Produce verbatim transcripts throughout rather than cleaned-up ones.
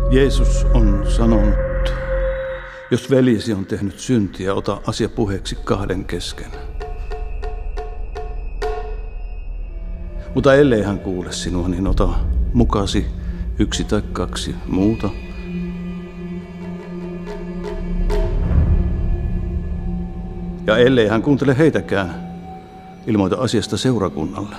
Jeesus on sanonut, jos veljesi on tehnyt syntiä, ota asia puheeksi kahden kesken. Mutta ellei hän kuule sinua, niin ota mukasi yksi tai kaksi muuta. Ja ellei hän kuuntele heitäkään, ilmoita asiasta seurakunnalle.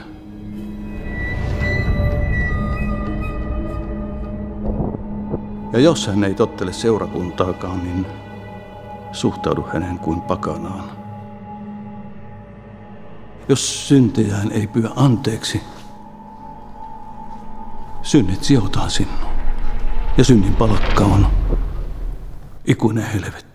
Ja jos hän ei tottele seurakuntaakaan, niin suhtaudu häneen kuin pakanaan. Jos syntejään ei pyydä anteeksi, synnit sijotaan sinun. Ja synnin palkka on ikuinen helvetti.